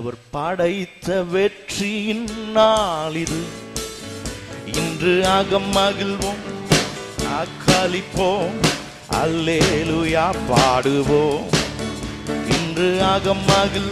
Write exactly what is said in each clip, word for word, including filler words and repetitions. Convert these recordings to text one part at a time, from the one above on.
ஆண்டவர் படைத்த வெற்றியின் நாள் இது. இன்று அகம் மகிழ்வோம், அக்களிப்போம், அல்லேலூயா பாடுவோம். இன்று அகம் மகிழ்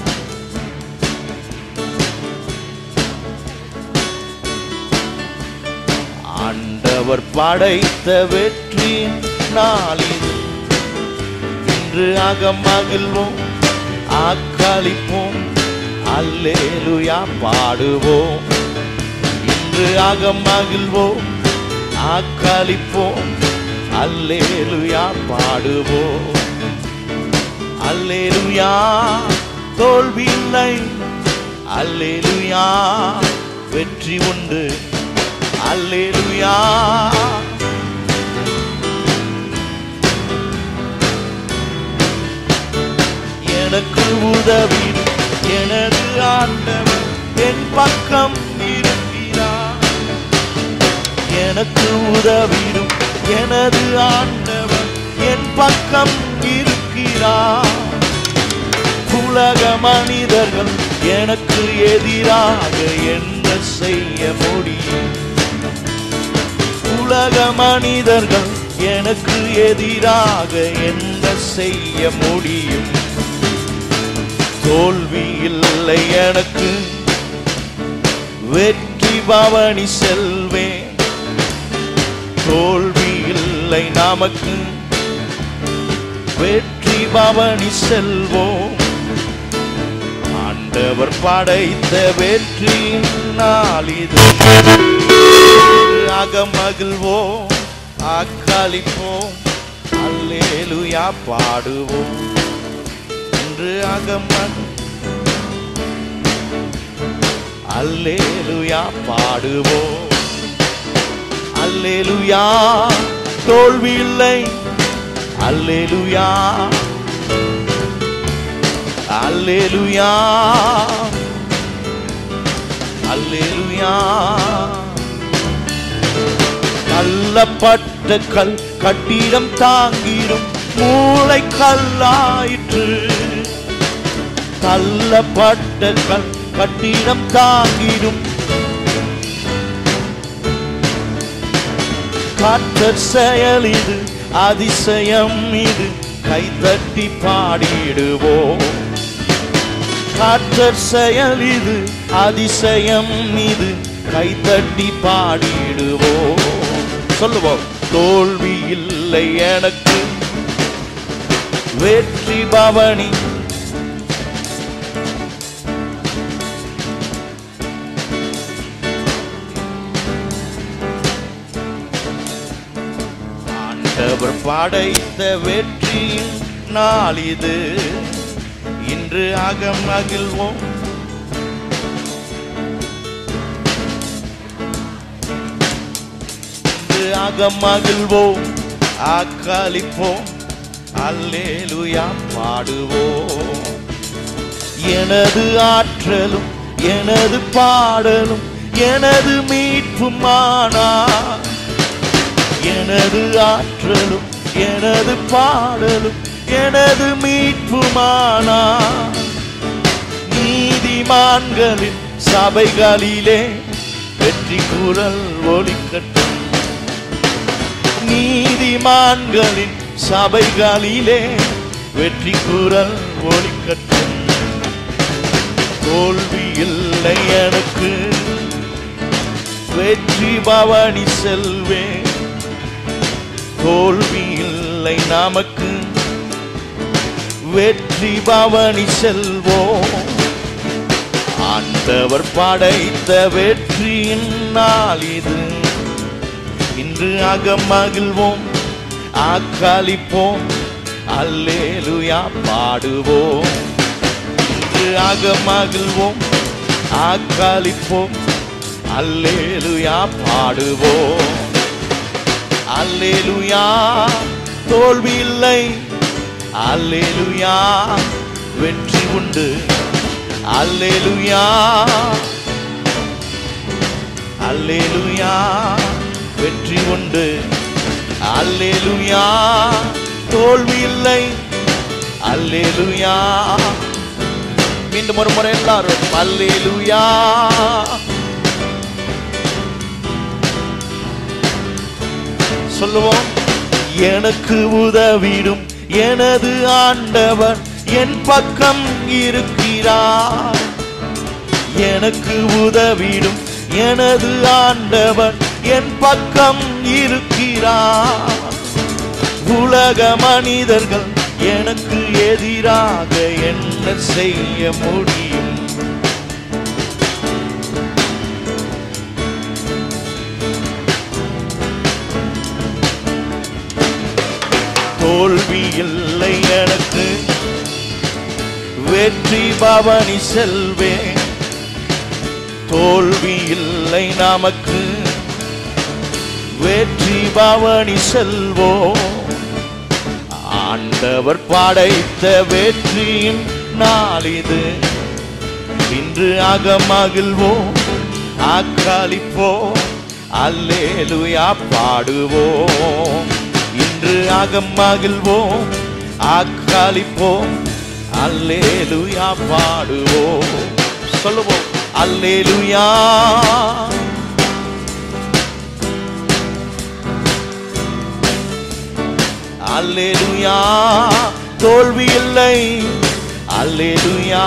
ஆண்டவர் படைத்த வெற்றியின் நாள் இது. இன்று அகம் மகிழ்வோம், அக்களிப்போம், அல்லேலூயா பாடுவோம். இன்று அகம் மகிழ்வோம், அக்களிப்போம், அல்லேலூயா பாடுவோம். அல்லேலூயா தோல்வி இல்லை, அல்லேலூயா வெற்றி உண்டு. அல்லேலூயா எனக்கு உதவிடும் எனது ஆண்டவர் என் பக்கம் இருக்கிறார். எனக்கு உதவிடும் எனது ஆண்டவர் என் பக்கம் இருக்கிறார். உலக மனிதர்கள் எனக்கு எதிராக என்ன செய்ய முடியும்? உலக மனிதர்கள் எனக்கு எதிராக என்ன செய்ய முடியும்? தோல்வி இல்லை எனக்கு, வெற்றி பவனி செல்வேன். தோல்வி இல்லை நமக்கு, வெற்றி பவனி செல்வோம். ஆண்டவர் படைத்த வெற்றி நாள் இது. அகம் மகிழ்வோம், அக்களிப்போம், அல்லேலூயா பாடுவோம். இன்று அகம் அல்லேலூயா பாடுவோம். அல்லேலூயா தோல்வி இல்லை, அல்லேலூயா அல்லேலூயா அல்லேலூயா. தள்ளப்பட்ட கல் கட்டிடம் தாங்கிடும் மூளை கல்லாயிற்று. தள்ளப்பட்ட கல் கட்டிடம் தாங்கிடும் கர்த்தர் செயல் இது, அதிசயம் இது, கைதட்டி பாடிடுவோம். கர்த்தர் செயல் இது, அதிசயம் இது, கைதட்டி பாடிடுவோம். சொல்லுவோம். தோல்வி இல்லை எனக்கு, வெற்றி பவனி. ஆண்டவர் படைத்த வெற்றியின் நாள் இது. இன்று அகம் மகிழ்வோம், இன்று அகம் மகிழ்வோம், அக்களிப்போம், அல்லேலூயா பாடுவோம். எனது ஆற்றலும் எனது பாடலும் எனது மீட்புமானார். எனது ஆற்றலும் எனது பாடலும் எனது மீட்புமானார். நீதிமான்களின் சபைகளிலே வெற்றி குரல் ஒலிக்கட்டும். நீதிமான்களின் சபைகளிலே வெற்றி குரல் ஒலிக்கட்டும். தோல்வி இல்லை எனக்கு, வெற்றி பவனி செல்வேன். தோல்வி இல்லை நமக்கு, வெற்றி பவனி செல்வோம். ஆண்டவர் படைத்த வெற்றியின் நாள் இது. இன்று அகம் மகிழ்வோம், அக்களிப்போம், அல்லேலூயா பாடுவோம். இன்று அகம் மகிழ்வோம், அக்களிப்போம், அல்லேலூயா பாடுவோம். அல்லேலூயா தோல்வி இல்லை, அல்லேலூயா வெற்றி உண்டு. அல்லேலூயா அல்லேலூயா வெற்றி உண்டு. அல்லேலூயா தோல்வி இல்லை, அல்லேலூயா. மீண்டும் ஒரு முறை எல்லாரும் அல்லேலூயா. சொல்லுவோம். எனக்கு உதவிடும் எனது ஆண்டவர் என் பக்கம் இருக்கிறார். எனக்கு உதவிடும் எனது ஆண்டவர் என் பக்கம் இருக்கிறார். உலக மனிதர்கள் எனக்கு எதிராக என்ன செய்ய முடியும்? தோல்வி இல்லை எனக்கு, வெற்றி பவனி செல்வேன். தோல்வி இல்லை நமக்கு, வெற்றி பவனி செல்வோம். ஆண்டவர் படைத்த வெற்றியின் நாளிது, இன்று அகமகிழ்வோம், அக்களிப்போம், அல்லேலூயா பாடுவோம். இன்று அகமகிழ்வோம், அக்களிப்போம், அல்லேலூயா பாடுவோம். சொல்லுவோம் அல்லேலூயா. அல்லேலூயா. தோல்வி இல்லை. அல்லேலூயா.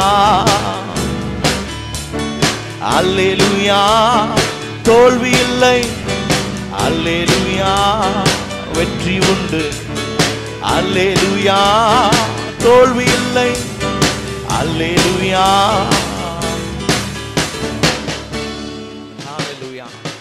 அல்லேலூயா. தோல்வி இல்லை. அல்லேலூயா. வெற்றி உண்டு. அல்லேலூயா. தோல்வி இல்லை. அல்லேலூயா. ஹalleluya.